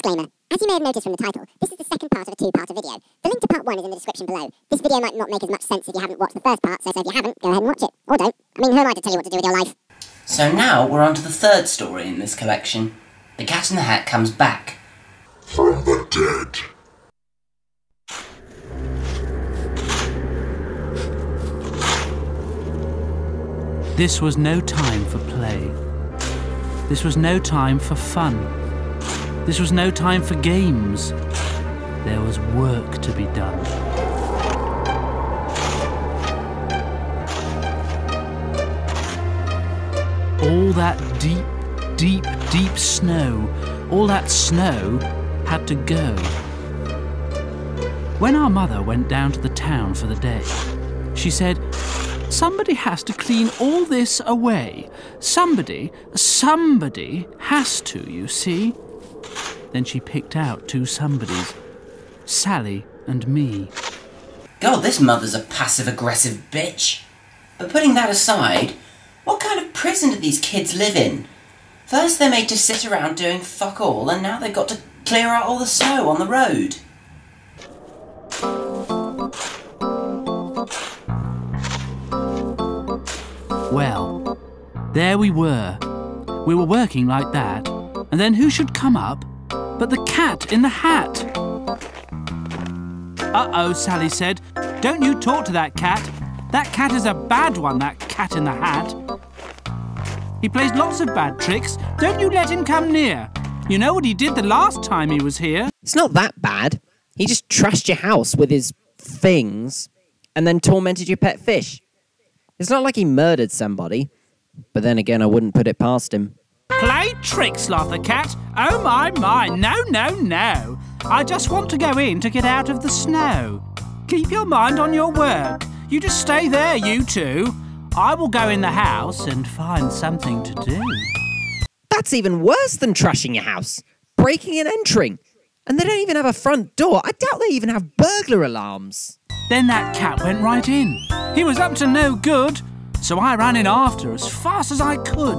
Disclaimer. As you may have noticed from the title, this is the second part of a two-parter video. The link to part 1 is in the description below. This video might not make as much sense if you haven't watched the first part, so if you haven't, go ahead and watch it. Or don't. I mean, who am I to tell you what to do with your life? So now we're on to the third story in this collection. The Cat in the Hat comes back. From the dead. This was no time for play. This was no time for fun. This was no time for games. There was work to be done. All that deep, deep, deep snow, all that snow had to go. When our mother went down to the town for the day, she said, "Somebody has to clean all this away. Somebody has to, you see." Then she picked out two somebodies, Sally and me. God, this mother's a passive-aggressive bitch. But putting that aside, what kind of prison do these kids live in? First they're made to sit around doing fuck all, and now they've got to clear out all the snow on the road. Well, there we were. We were working like that, and then who should come up but the Cat in the Hat. "Uh-oh," Sally said. "Don't you talk to that cat. That cat is a bad one, that Cat in the Hat. He plays lots of bad tricks. Don't you let him come near. You know what he did the last time he was here." It's not that bad. He just trashed your house with his things and then tormented your pet fish. It's not like he murdered somebody, but then again, I wouldn't put it past him. "Play tricks," laughed the cat. "Oh, my. No. I just want to go in to get out of the snow. Keep your mind on your work. You just stay there, you two. I will go in the house and find something to do." That's even worse than trashing your house. Breaking and entering. And they don't even have a front door. I doubt they even have burglar alarms. Then that cat went right in. He was up to no good, so I ran in after as fast as I could.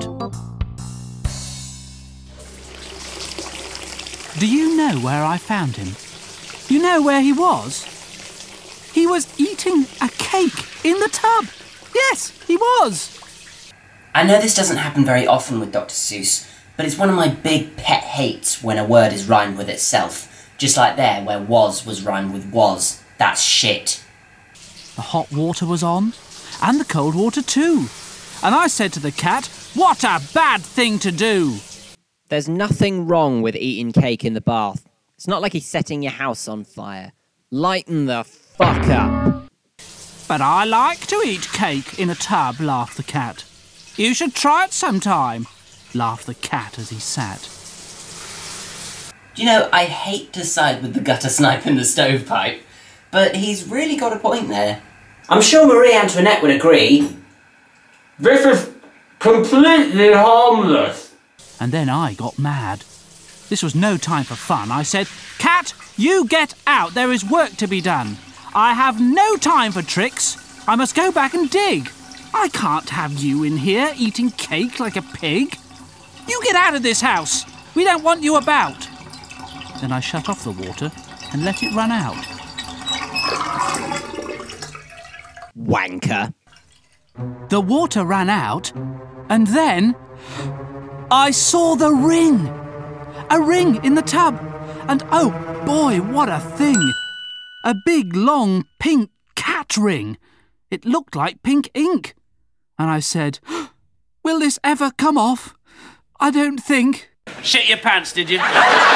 Do you know where I found him? You know where he was? He was eating a cake in the tub. Yes, he was. I know this doesn't happen very often with Dr. Seuss, but it's one of my big pet hates when a word is rhymed with itself. Just like there, where was rhymed with was. That's shit. The hot water was on, and the cold water too. And I said to the cat, "What a bad thing to do!" There's nothing wrong with eating cake in the bath. It's not like he's setting your house on fire. Lighten the fuck up. "But I like to eat cake in a tub," laughed the cat. "You should try it sometime," laughed the cat as he sat. Do you know, I hate to side with the gutter snipe in the stovepipe, but he's really got a point there. I'm sure Marie Antoinette would agree. This is completely harmless. And then I got mad. This was no time for fun. I said, "Cat, you get out. There is work to be done. I have no time for tricks. I must go back and dig. I can't have you in here eating cake like a pig. You get out of this house. We don't want you about." Then I shut off the water and let it run out. Wanker. The water ran out, and then I saw the ring. A ring in the tub. And oh boy, what a thing. A big, long, pink cat ring. It looked like pink ink. And I said, "Will this ever come off? I don't think." Shit your pants, did you?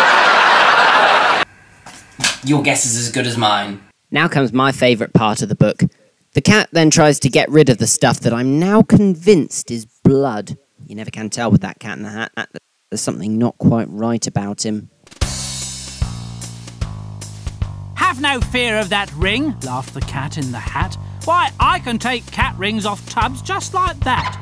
Your guess is as good as mine. Now comes my favourite part of the book. The cat then tries to get rid of the stuff that I'm now convinced is blood. You never can tell with that Cat in the Hat. There's something not quite right about him. "Have no fear of that ring," laughed the Cat in the Hat. "Why, I can take cat rings off tubs just like that."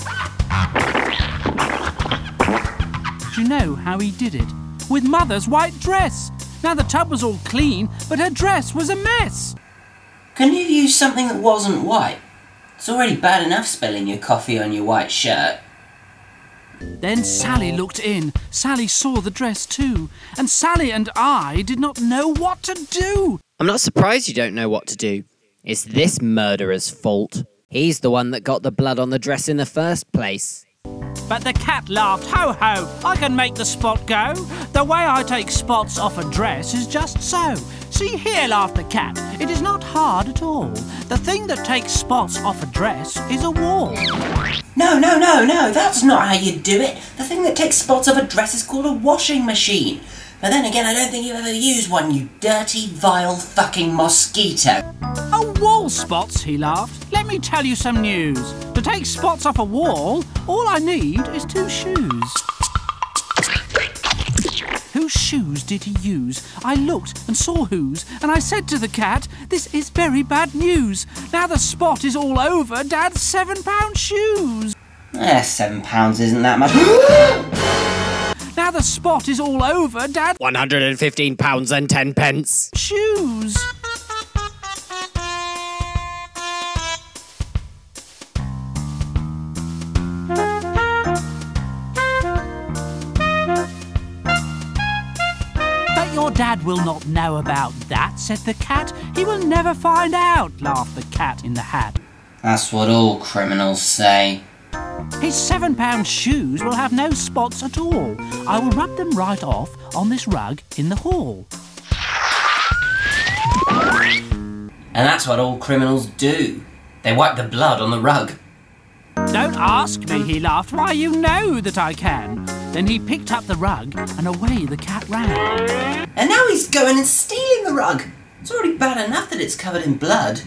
Do you know how he did it? With Mother's white dress. Now the tub was all clean, but her dress was a mess. Couldn't you use something that wasn't white? It's already bad enough spilling your coffee on your white shirt. Then Sally looked in. Sally saw the dress too. And Sally and I did not know what to do. I'm not surprised you don't know what to do. It's this murderer's fault. He's the one that got the blood on the dress in the first place. But the cat laughed. Ho, ho, I can make the spot go. The way I take spots off a dress is just so. See here, laughed the cat. It is not hard at all. The thing that takes spots off a dress is a wall. No, that's not how you do it. The thing that takes spots off a dress is called a washing machine. But then again, I don't think you've ever used one, you dirty, vile fucking mosquito. Oh, wall spots, he laughed. Let me tell you some news. To take spots off a wall, all I need is 2 shoes. Whose shoes did he use? I looked and saw whose, and I said to the cat, this is very bad news. Now the spot is all over Dad's £7 shoes. £7 isn't that much. Now the spot is all over Dad's £115 and 10 pence. shoes. But your dad will not know about that, said the cat. He will never find out, laughed the cat in the hat. That's what all criminals say. His £7 shoes will have no spots at all. I will rub them right off on this rug in the hall. And that's what all criminals do. They wipe the blood on the rug. Don't ask me, he laughed. Why, you know that I can. Then he picked up the rug and away the cat ran. And now he's going and stealing the rug. It's already bad enough that it's covered in blood.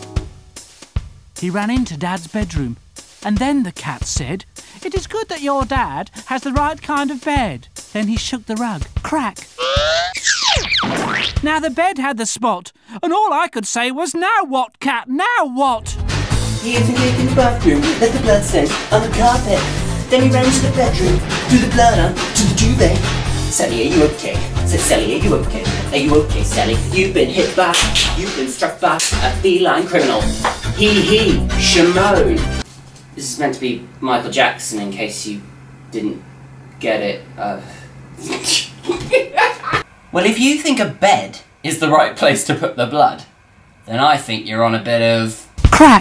He ran into Dad's bedroom. And then the cat said, it is good that your dad has the right kind of bed. Then he shook the rug. Crack. Now the bed had the spot. And all I could say was, now what, cat, now what? He had to get in the bathroom, let the blood stain on the carpet. Then he ran into the bedroom, threw the blood on to the duvet. Sally, are you okay? Said Sally, are you okay? Are you okay, Sally? You've been struck by a feline criminal. He, Shimon. This is meant to be Michael Jackson, in case you didn't get it. Well, if you think a bed is the right place to put the blood, then I think you're on a bit of... Crack!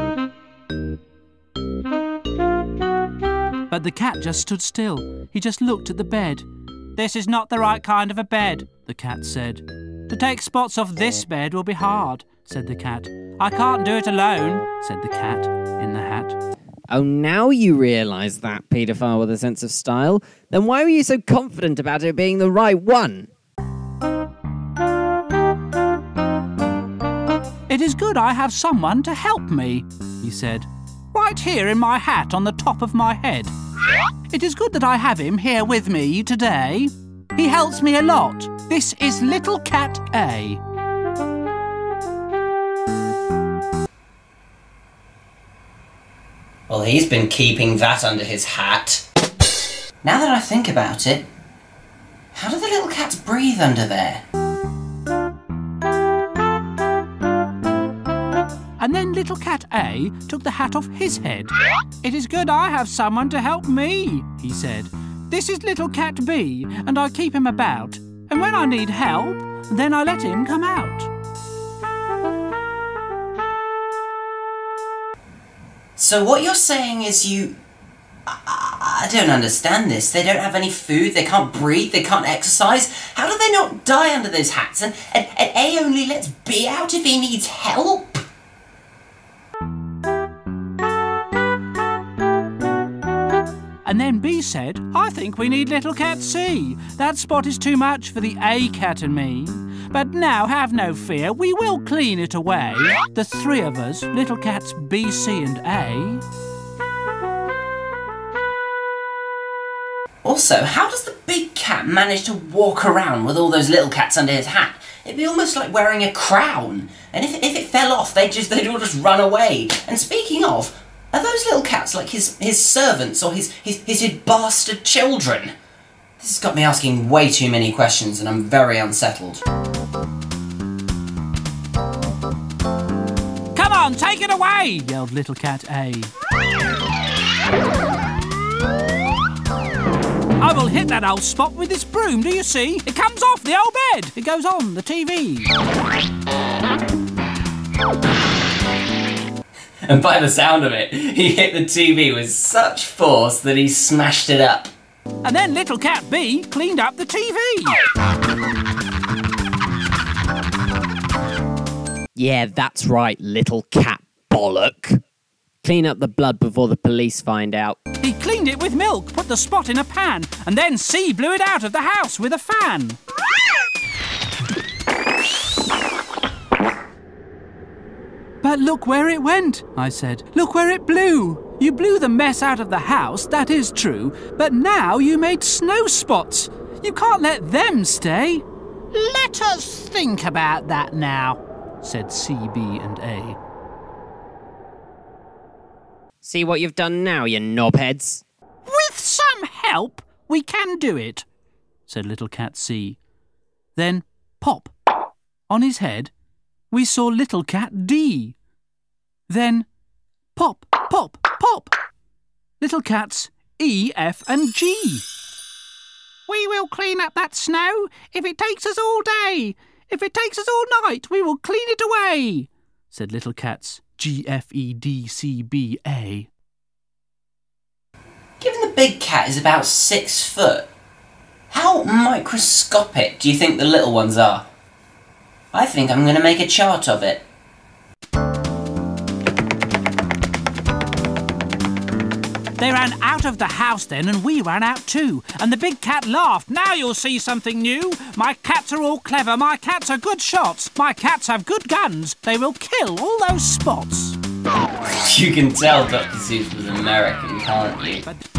But the cat just stood still. He just looked at the bed. This is not the right kind of a bed, the cat said. To take spots off this bed will be hard, said the cat. I can't do it alone, said the cat in the hat. Oh, now you realise that, paedophile with a sense of style. Then why were you so confident about it being the right one? It is good I have someone to help me, he said. Right here in my hat on the top of my head. It is good that I have him here with me today. He helps me a lot. This is Little Cat A. Well, he's been keeping that under his hat. Now that I think about it, how do the little cats breathe under there? And then Little Cat A took the hat off his head. It is good I have someone to help me, he said. This is Little Cat B, and I keep him about. And when I need help, then I let him come out. So what you're saying is I don't understand this. They don't have any food, they can't breathe, they can't exercise. How do they not die under those hats? And A only lets B out if he needs help? And then B said, I think we need Little Cat C. That spot is too much for the A cat and me. But now have no fear, we will clean it away. The 3 of us, Little Cats B, C and A. Also, how does the big cat manage to walk around with all those little cats under his hat? It'd be almost like wearing a crown. And if it fell off, they'd all just run away. And speaking of, are those little cats like his servants or his bastard children? This has got me asking way too many questions and I'm very unsettled. Come on, take it away, yelled Little Cat A. I will hit that old spot with this broom, do you see? It comes off the old bed. It goes on the TV. And by the sound of it, he hit the TV with such force that he smashed it up. And then little cat B cleaned up the TV. Yeah, that's right, little cat bollock. Clean up the blood before the police find out. He cleaned it with milk, put the spot in a pan, and then C blew it out of the house with a fan. But look where it went, I said. Look where it blew. You blew the mess out of the house, that is true, but now you made snow spots. You can't let them stay. Let us think about that now, said C, B and A. See what you've done now, you knobheads? With some help, we can do it, said little cat C. Then, pop, on his head, we saw little cat D. Then, pop, pop, pop, little cats E, F and G. We will clean up that snow if it takes us all day. If it takes us all night, we will clean it away, said little cats G, F, E, D, C, B, A. Given the big cat is about 6 foot, how microscopic do you think the little ones are? I think I'm going to make a chart of it. They ran out of the house then, and we ran out too. And the big cat laughed. Now you'll see something new. My cats are all clever. My cats are good shots. My cats have good guns. They will kill all those spots. You can tell Dr. Seuss was American, can't you?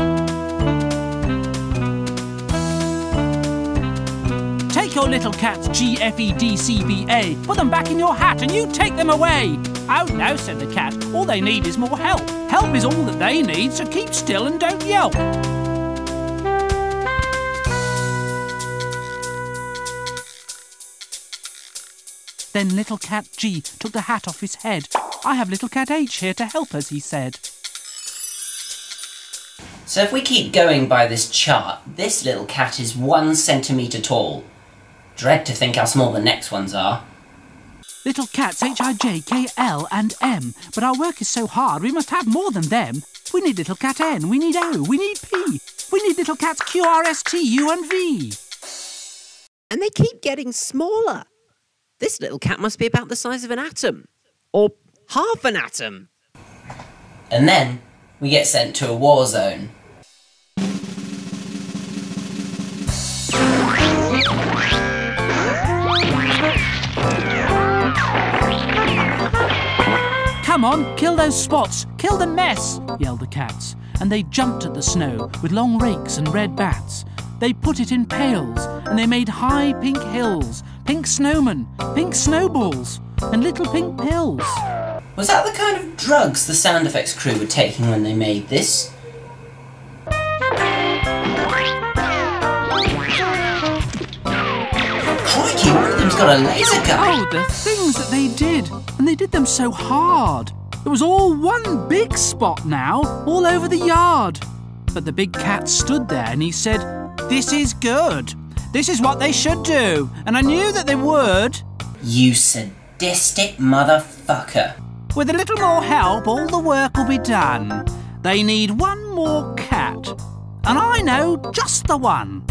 Take your little cats G, F, E, D, C, B, A. Put them back in your hat and you take them away. Oh no, said the cat. All they need is more help. Help is all that they need, so keep still and don't yelp. Then little cat G took the hat off his head. I have little cat H here to help us, he said. So if we keep going by this chart, this little cat is 1 centimetre tall. Dread to think how small the next ones are. Little cats H, I, J, K, L and M. But our work is so hard, we must have more than them. We need little cat N, we need O, we need P. We need little cats Q, R, S, T, U and V. And they keep getting smaller. This little cat must be about the size of an atom. Or half an atom. And then we get sent to a war zone. Come on, kill those spots, kill the mess, yelled the cats. And they jumped at the snow with long rakes and red bats. They put it in pails, and they made high pink hills, pink snowmen, pink snowballs, and little pink pills. Was that the kind of drugs the sound effects crew were taking when they made this? Crikey, one of them's got a laser gun! Oh, the things that they did! And they did them so hard. It was all one big spot now, all over the yard. But the big cat stood there and he said, "This is good. This is what they should do. And I knew that they would." You sadistic motherfucker. With a little more help, all the work will be done. They need one more cat. And I know just the one.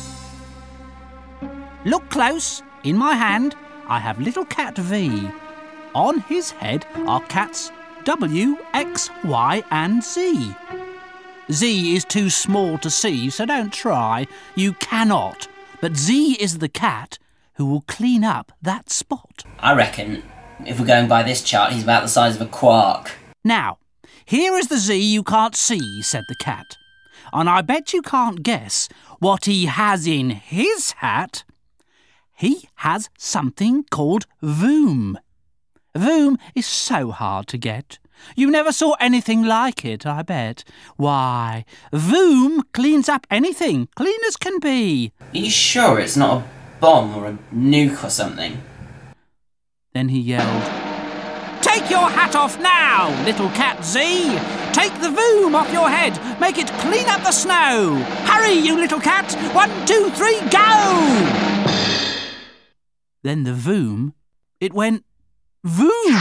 Look close. In my hand, I have little cat V. On his head are cats W, X, Y and Z. Z is too small to see, so don't try. You cannot. But Z is the cat who will clean up that spot. I reckon, if we're going by this chart, he's about the size of a quark. Now, here is the Z you can't see, said the cat. And I bet you can't guess what he has in his hat. He has something called Voom. Voom is so hard to get. You never saw anything like it, I bet. Why, Voom cleans up anything, clean as can be. Are you sure it's not a bomb or a nuke or something? Then he yelled, Take your hat off now, little cat Z. Take the voom off your head. Make it clean up the snow. Hurry, you little cat. 1, 2, 3, go! Then the voom, it went voom.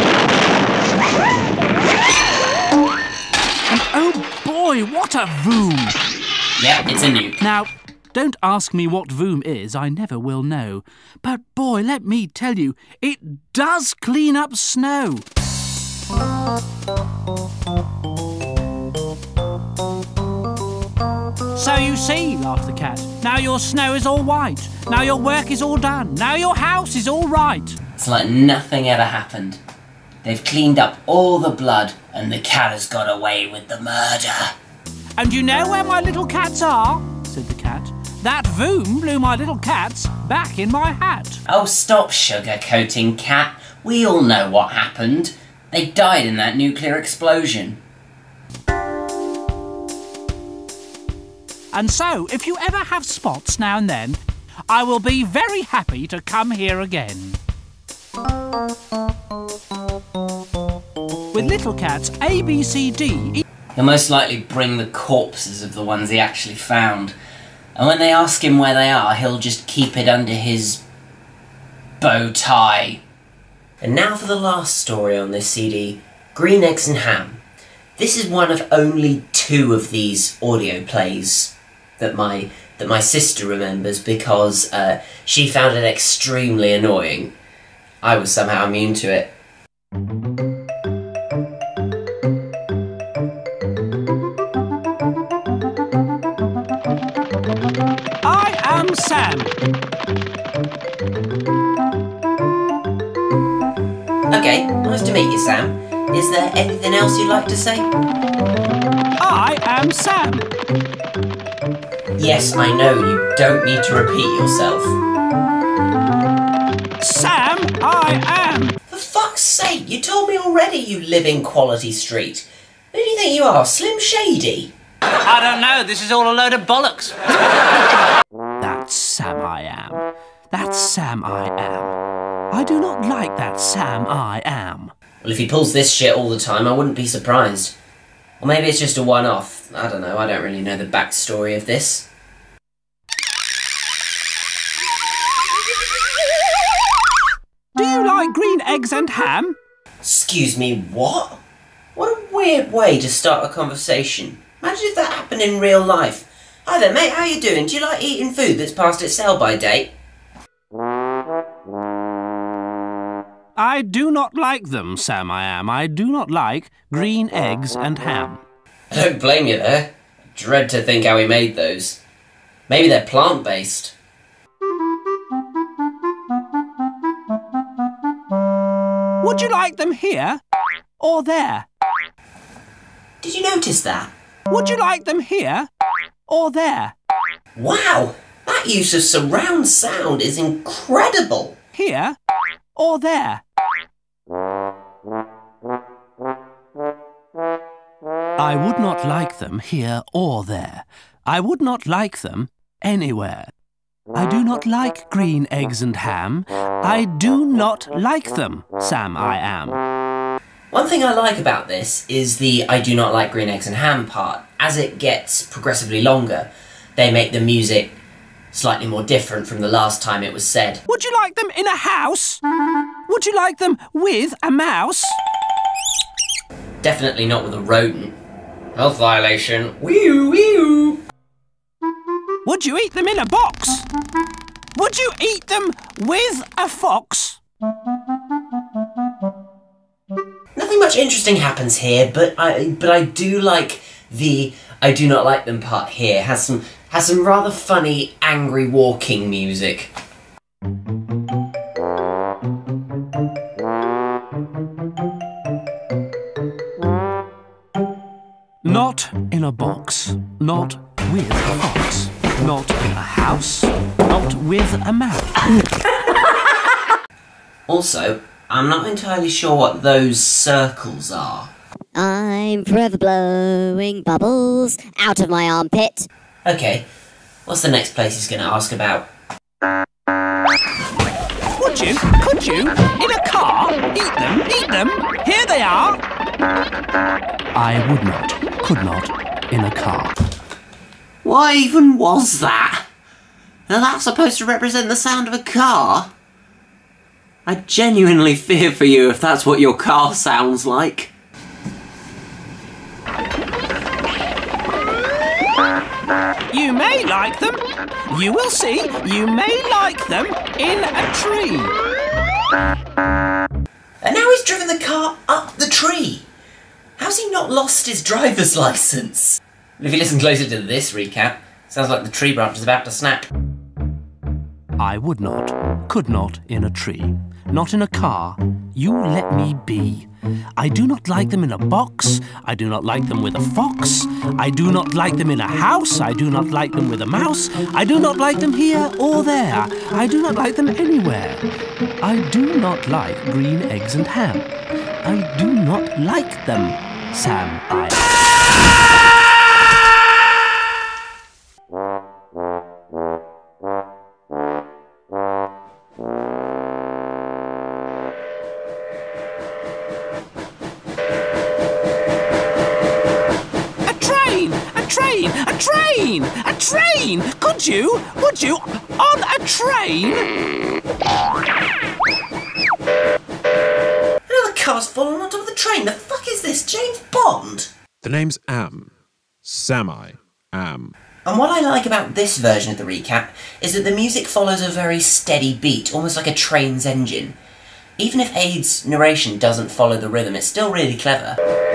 And oh boy, what a voom! Yep, it's a nuke. Now, don't ask me what voom is, I never will know. But boy, let me tell you, it does clean up snow. So you see, laughed the cat, now your snow is all white. Now your work is all done. Now your house is all right. It's like nothing ever happened. They've cleaned up all the blood and the cat has got away with the murder. And you know where my little cats are? Said the cat. That voom blew my little cats back in my hat. Oh, stop sugar-coating, cat. We all know what happened. They died in that nuclear explosion. And so, if you ever have spots now and then, I will be very happy to come here again. With little cats A, B, C, D... He'll most likely bring the corpses of the ones he actually found. And when they ask him where they are, he'll just keep it under his bow tie. And now for the last story on this CD, Green Eggs and Ham. This is one of only 2 of these audio plays that my sister remembers because she found it extremely annoying. I was somehow immune to it. I am Sam. Okay, nice to meet you, Sam. Is there anything else you'd like to say? I am Sam. Yes, I know, you don't need to repeat yourself. Sam, I am. For fuck's sake, you told me already you live in Quality Street. Who do you think you are, Slim Shady? I don't know, this is all a load of bollocks. That's Sam I am. That's Sam I am. I do not like that Sam I am. Well, if he pulls this shit all the time, I wouldn't be surprised. Or maybe it's just a one-off. I don't know, I don't really know the backstory of this. Do you like green eggs and ham? Excuse me, what? What a weird way to start a conversation. Imagine if that happened in real life. Hi there, mate, how you doing? Do you like eating food that's past its sell-by date? I do not like them, Sam I am. I do not like green eggs and ham. I don't blame you there. I dread to think how he made those. Maybe they're plant-based. Would you like them here or there? Did you notice that? Would you like them here or there? Wow! That use of surround sound is incredible! Here or there? I would not like them here or there. I would not like them anywhere. I do not like green eggs and ham. I do not like them, Sam I am. One thing I like about this is the I do not like green eggs and ham part. As it gets progressively longer, they make the music slightly more different from the last time it was said. Would you like them in a house? Would you like them with a mouse? Definitely not with a rodent. Health violation. Wee-oo, wee-oo. Would you eat them in a box? Would you eat them with a fox? Nothing much interesting happens here, but I do like the I do not like them part here. Has some rather funny, angry walking music. Not in a box, not with a fox, not in a house, not with a mouse. Also, I'm not entirely sure what those circles are. I'm forever blowing bubbles out of my armpit. Okay, what's the next place he's going to ask about? Would Could you? Could you? In a car? Eat them? Eat them? Here they are! I would not, could not, in a car. What even was that? Now that's supposed to represent the sound of a car? I genuinely fear for you if that's what your car sounds like. You may like them. You will see. You may like them in a tree. And now he's driven the car up the tree. How's he not lost his driver's license? If you listen closer to this recap, sounds like the tree branch is about to snap. I would not, could not, in a tree. Not in a car. You let me be. I do not like them in a box. I do not like them with a fox. I do not like them in a house. I do not like them with a mouse. I do not like them here or there. I do not like them anywhere. I do not like green eggs and ham. I do not like them, Sam. A train! Could you? Would you? On a train? Another car's fallen on top of the train. The fuck is this? James Bond? The name's Am. Sami. Am. And what I like about this version of the recap is that the music follows a very steady beat, almost like a train's engine. Even if Aid's narration doesn't follow the rhythm, it's still really clever.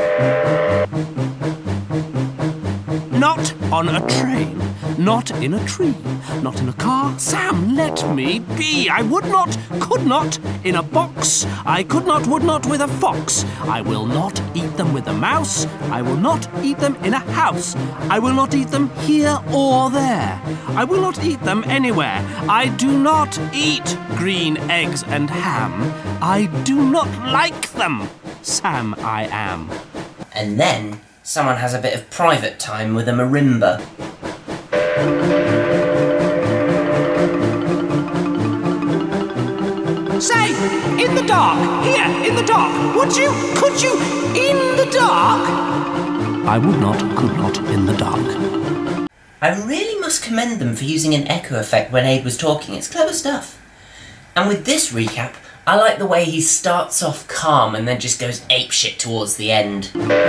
Not on a train, not in a tree, not in a car. Sam, let me be. I would not, could not, in a box. I could not, would not with a fox. I will not eat them with a mouse. I will not eat them in a house. I will not eat them here or there. I will not eat them anywhere. I do not eat green eggs and ham. I do not like them. Sam, I am. And then someone has a bit of private time with a marimba. Say, in the dark, here, in the dark, would you, could you, in the dark? I would not, could not, in the dark. I really must commend them for using an echo effect when Aid was talking. It's clever stuff. And with this recap, I like the way he starts off calm and then just goes apeshit towards the end.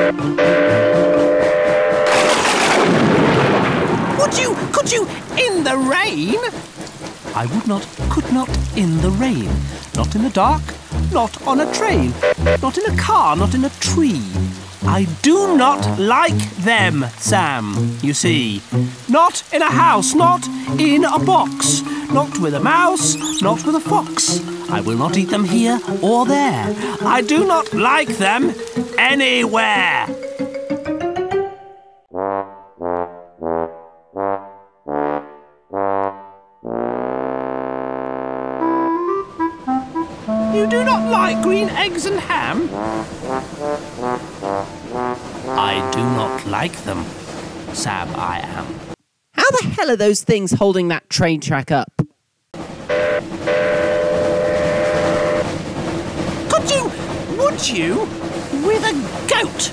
Would you, could you, in the rain? I would not, could not, in the rain. Not in the dark, not on a train. Not in a car, not in a tree. I do not like them, Sam, you see. Not in a house, not in a box. Not with a mouse, not with a fox. I will not eat them here or there. I do not like them anywhere. You do not like green eggs and ham? I do not like them, Sam, I am. How the hell are those things holding that train track up? Could you, would you, with a goat?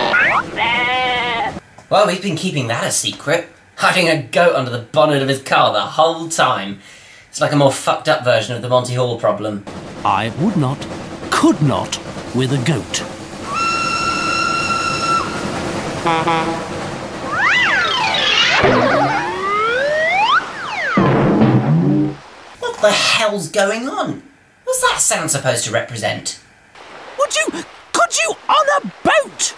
Well, we've been keeping that a secret. Hiding a goat under the bonnet of his car the whole time. It's like a more fucked up version of the Monty Hall problem. I would not, could not, with a goat. What the hell's going on? What's that sound supposed to represent? Would you, could you, on a boat?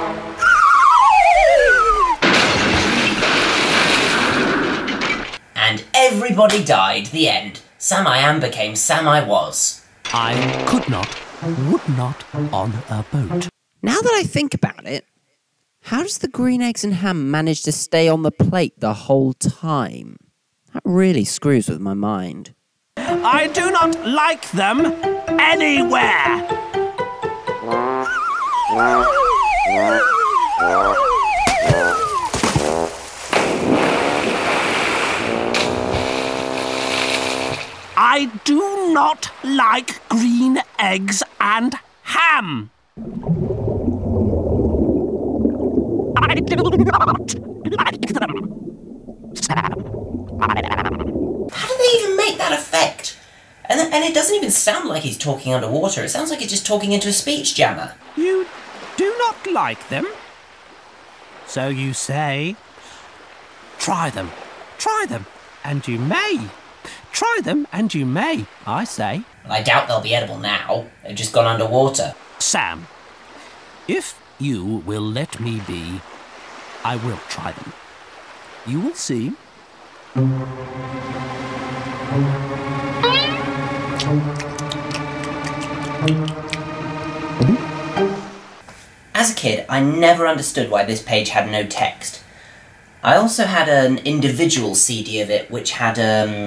And everybody died. The end. Sam I Am became Sam I Was. I could not, would not, on a boat. Now that I think about it, how does the green eggs and ham manage to stay on the plate the whole time? That really screws with my mind. I do not like them anywhere. I do not like green eggs and ham. I do not like them. Sam, I am. How do they even make that effect? And it doesn't even sound like he's talking underwater. It sounds like he's just talking into a speech jammer. You do not like them? So you say. Try them, and you may. Try them, and you may, I say. Well, I doubt they'll be edible now. They've just gone underwater. Sam, if you will let me be, I will try them. You will see. As a kid, I never understood why this page had no text. I also had an individual CD of it, which had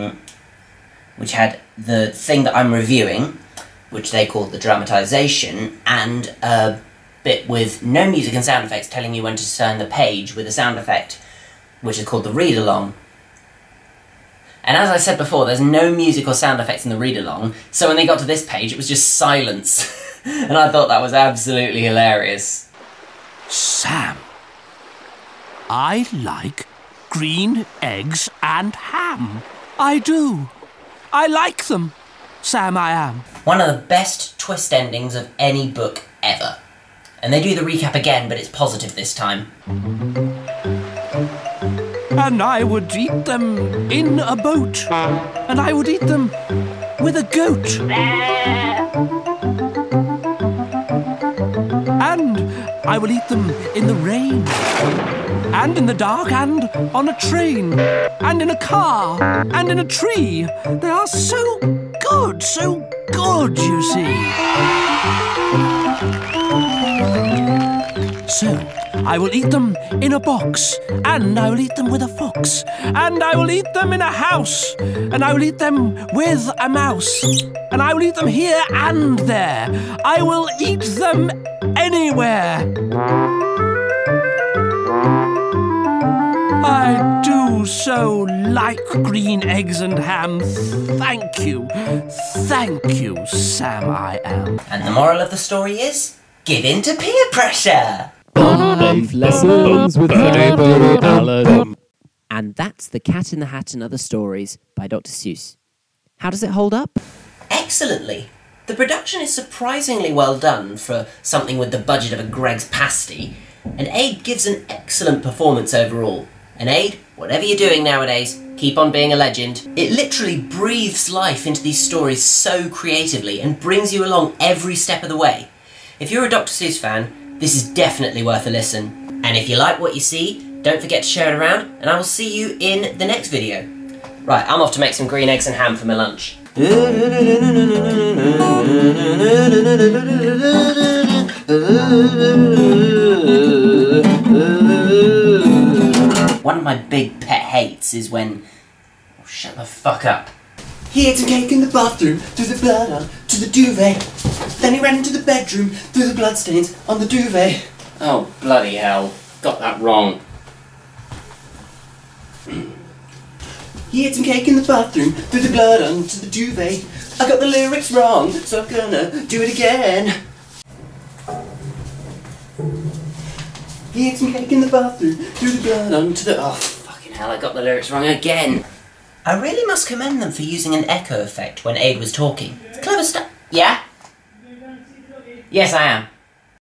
the thing that I'm reviewing, which they called the dramatization, and a bit with no music and sound effects telling you when to turn the page with a sound effect, which is called the read-along. And as I said before, there's no music or sound effects in the read-along, so when they got to this page, it was just silence. And I thought that was absolutely hilarious. Sam, I like green eggs and ham. I do. I like them. Sam, I am. One of the best twist endings of any book ever. And they do the recap again, but it's positive this time. And I would eat them in a boat. And I would eat them with a goat. And I will eat them in the rain. And in the dark, and on a train. And in a car. And in a tree. They are so good, you see. So, I will eat them in a box, and I will eat them with a fox, and I will eat them in a house, and I will eat them with a mouse, and I will eat them here and there. I will eat them anywhere. I do so like green eggs and ham. Thank you, Sam, I am. And the moral of the story is, give in to peer pressure. Lessons with Alan. And that's The Cat in the Hat and Other Stories by Dr. Seuss. How does it hold up? Excellently. The production is surprisingly well done for something with the budget of a Greg's pasty, and Aid gives an excellent performance overall. And Aid, whatever you're doing nowadays, keep on being a legend. It literally breathes life into these stories so creatively and brings you along every step of the way. If you're a Dr. Seuss fan, this is definitely worth a listen. And if you like what you see, don't forget to share it around, and I will see you in the next video. Right, I'm off to make some green eggs and ham for my lunch. One of my big pet hates is when... Oh, shut the fuck up. He ate some cake in the bathroom, threw the blood on to the duvet. Then he ran into the bedroom, threw the bloodstains on the duvet. Oh, bloody hell. Got that wrong. He ate some cake in the bathroom, threw the blood onto the duvet. I got the lyrics wrong, so I'm gonna do it again. He ate some cake in the bathroom, threw the blood onto the... Oh, fucking hell, I got the lyrics wrong again. I really must commend them for using an echo effect when Aid was talking. It's clever stuff. Yeah? Yes, I am.